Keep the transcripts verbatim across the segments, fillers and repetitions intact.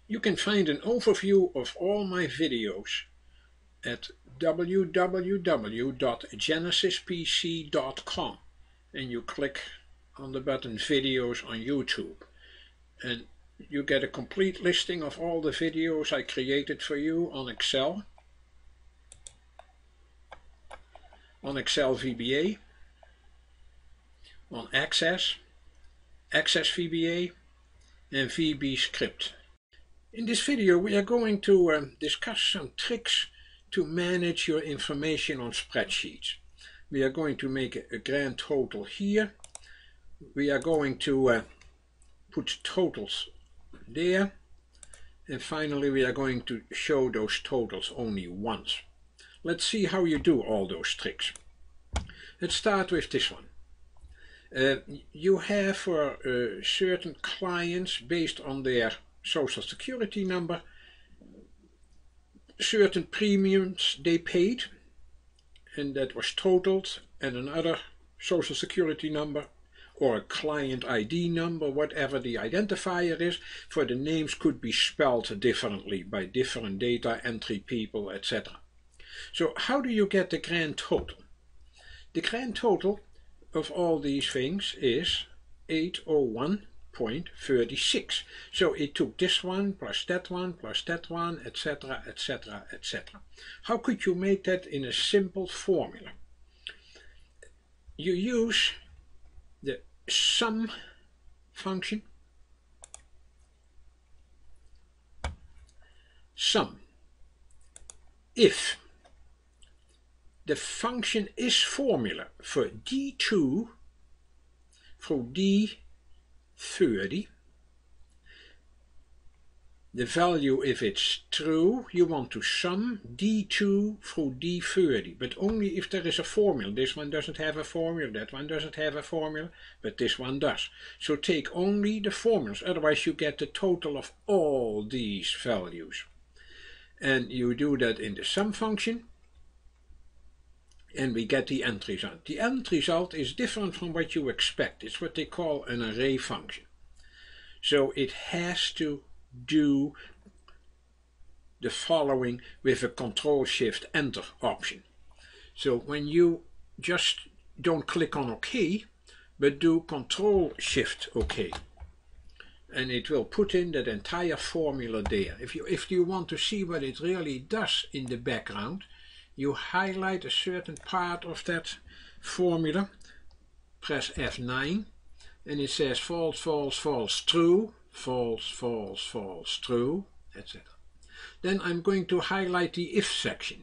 You can find an overview of all my videos at w w w dot genesis p c dot com, and you click on the button videos on YouTube, and you get a complete listing of all the videos I created for you on Excel, on Excel V B A, on Access, Access V B A, and V B Script. In this video we are going to um, discuss some tricks to manage your information on spreadsheets. We are going to make a, a grand total here. We are going to uh, put totals there, and finally we are going to show those totals only once. Let's see how you do all those tricks. Let's start with this one. Uh, you have for uh, certain clients, based on their social security number, certain premiums they paid, and that was totaled, and another social security number or a client I D number, whatever the identifier is, for the names could be spelled differently by different data entry people, et cetera. So how do you get the grand total? The grand total of all these things is eight oh one point three six. So it took this one plus that one plus that one, et cetera, et cetera, et cetera. How could you make that in a simple formula? You use the sum function. Sum. If the function is formula for D two through D thirty, the value, if it's true, you want to sum D two through D thirty, but only if there is a formula. This one doesn't have a formula, that one doesn't have a formula, but this one does. So take only the formulas, otherwise you get the total of all these values. And you do that in the sum function, and we get the end result. The end result is different from what you expect. It's what they call an array function. So it has to do the following with a control shift enter option. So when you just don't click on OK, but do control shift OK, and it will put in that entire formula there. If you, if you want to see what it really does in the background, you highlight a certain part of that formula, press F nine, and it says false, false, false, true, false, false, false, true, et cetera. Then I'm going to highlight the if section.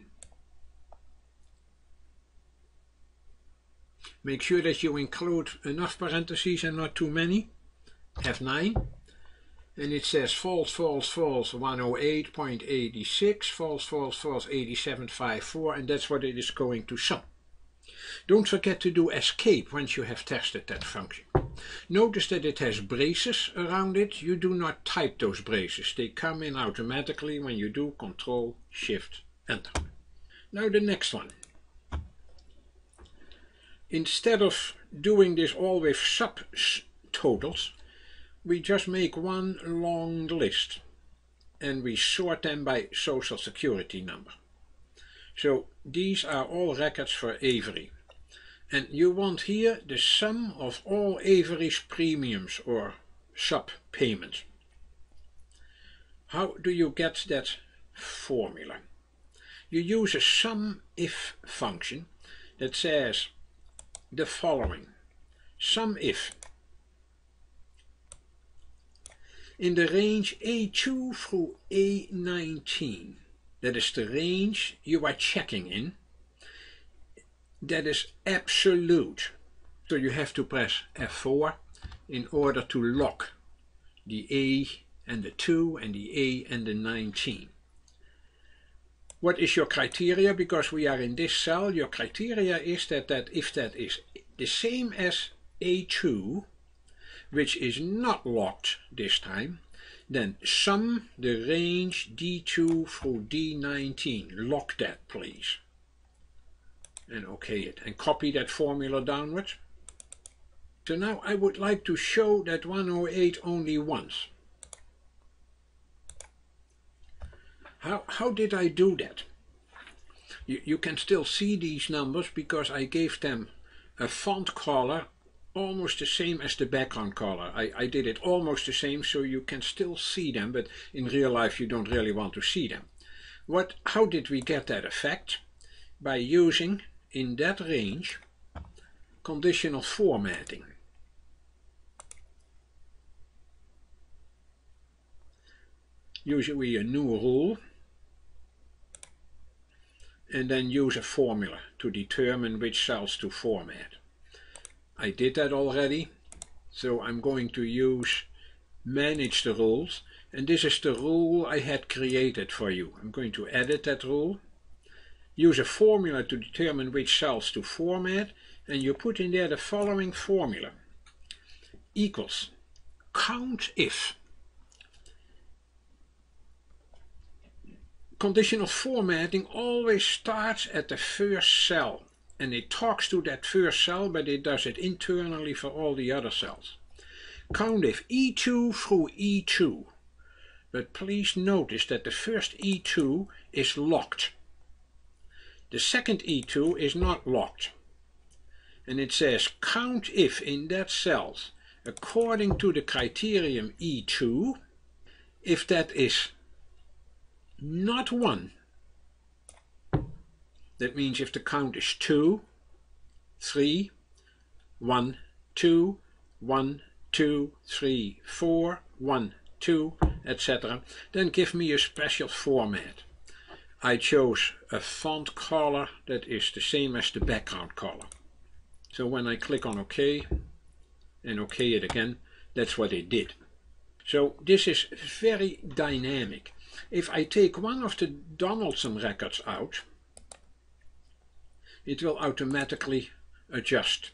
Make sure that you include enough parentheses and not too many. F nine. And it says false, false, false, one oh eight point eight six, false, false, false, eighty-seven point five four, and that's what it is going to sum. Don't forget to do escape once you have tested that function. Notice that it has braces around it. You do not type those braces. They come in automatically when you do control shift enter. Now the next one. Instead of doing this all with subtotals, we just make one long list and we sort them by social security number. So these are all records for Avery. And you want here the sum of all Avery's premiums or sub-payments. How do you get that formula? You use a sum if function that says the following. Sum if in the range A two through A nineteen, that is the range you are checking in, that is absolute. So you have to press F four in order to lock the A and the two and the A and the nineteen. What is your criteria? Because we are in this cell, your criteria is that, that if that is the same as A two, which is not locked this time, then sum the range D two through D nineteen. Lock that, please. And OK it. And copy that formula downwards. So now I would like to show that one oh eight only once. How, how did I do that? You, you can still see these numbers because I gave them a font color almost the same as the background color. I, I did it almost the same so you can still see them, but in real life you don't really want to see them. What, how did we get that effect? By using, in that range, conditional formatting. Usually a new rule, and then use a formula to determine which cells to format. I did that already, so I'm going to use manage the rules, and this is the rule I had created for you. I'm going to edit that rule, use a formula to determine which cells to format, and you put in there the following formula: equals count if. Conditional formatting always starts at the first cell, and it talks to that first cell, but it does it internally for all the other cells. Count if E two through E two, but please notice that the first E two is locked. The second E two is not locked, and it says count if in that cell according to the criterion E two, if that is not one, that means if the count is two, three, one, two, one, two, three, four, one, two, et cetera, then give me a special format. I chose a font color that is the same as the background color. So when I click on OK and OK it again, that's what it did. So this is very dynamic. If I take one of the Donaldson records out, it will automatically adjust.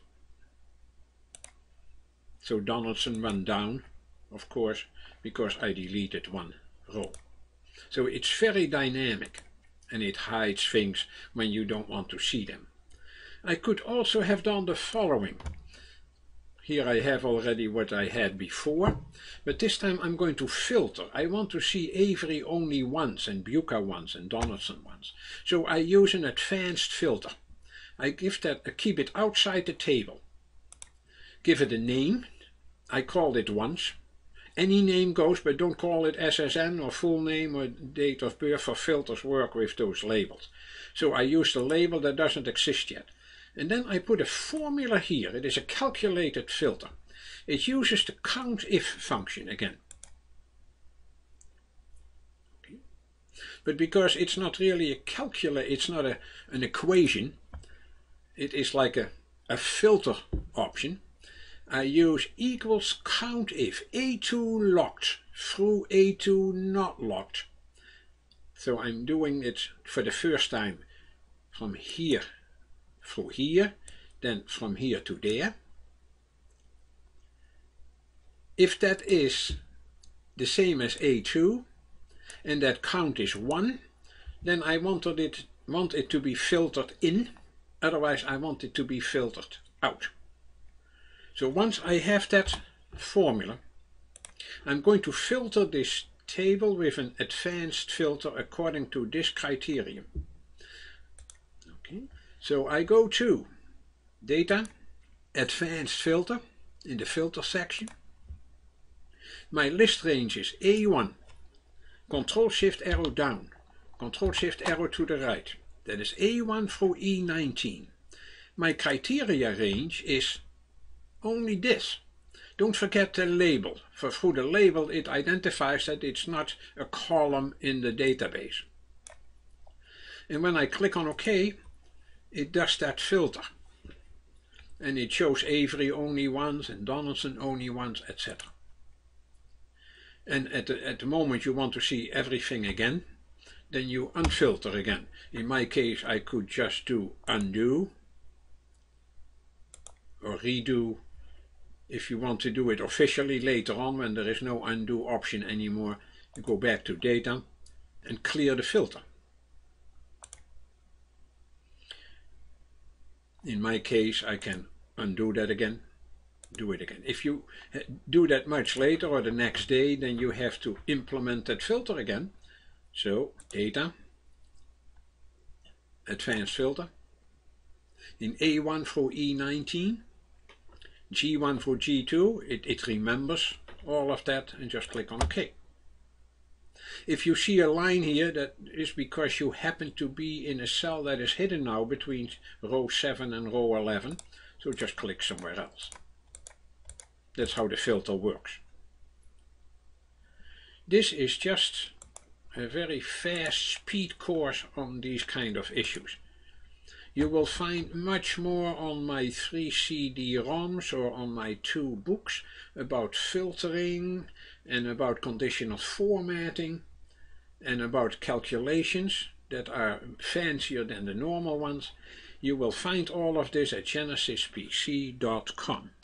So Donaldson went down, of course, because I deleted one row. So it's very dynamic, and it hides things when you don't want to see them. I could also have done the following. Here I have already what I had before, but this time I'm going to filter. I want to see Avery only once, and Buca once, and Donaldson once. So I use an advanced filter. I give that, I keep it outside the table. Give it a name. I called it once. Any name goes, but don't call it S S N or full name or date of birth, for filters work with those labels. So I use the label that doesn't exist yet. And then I put a formula here. It is a calculated filter. It uses the count if function again. Okay. But because it's not really a calculator, it's not a, an equation, it is like a, a filter option. I use equals count if A two locked through A two not locked. So I'm doing it for the first time from here through here, then from here to there. If that is the same as A two and that count is one, then I wanted it, want it to be filtered in, otherwise I want it to be filtered out. So once I have that formula, I'm going to filter this table with an advanced filter according to this criterion. Okay. So I go to Data, Advanced Filter, in the Filter section. My list range is A one, Control Shift arrow down, Control Shift arrow to the right. That is A one through E nineteen. My criteria range is only this. Don't forget the label, for through the label it identifies that it's not a column in the database. And when I click on OK, it does that filter. And it shows Avery only once and Donaldson only once, et cetera. And at the, at the moment you want to see everything again, then you unfilter again. In my case I could just do undo or redo. If you want to do it officially later on when there is no undo option anymore, you go back to Data and clear the filter. In my case I can undo that again, do it again. If you do that much later or the next day, then you have to implement that filter again, So, data, advanced filter, in A one through E nineteen, G one through G two, it, it remembers all of that, and just click on OK. If you see a line here, that is because you happen to be in a cell that is hidden now between row seven and row eleven, so just click somewhere else. That's how the filter works. This is just a very fast speed course on these kind of issues. You will find much more on my three C D ROMs or on my two books about filtering and about conditional formatting and about calculations that are fancier than the normal ones. You will find all of this at genesis p c dot com.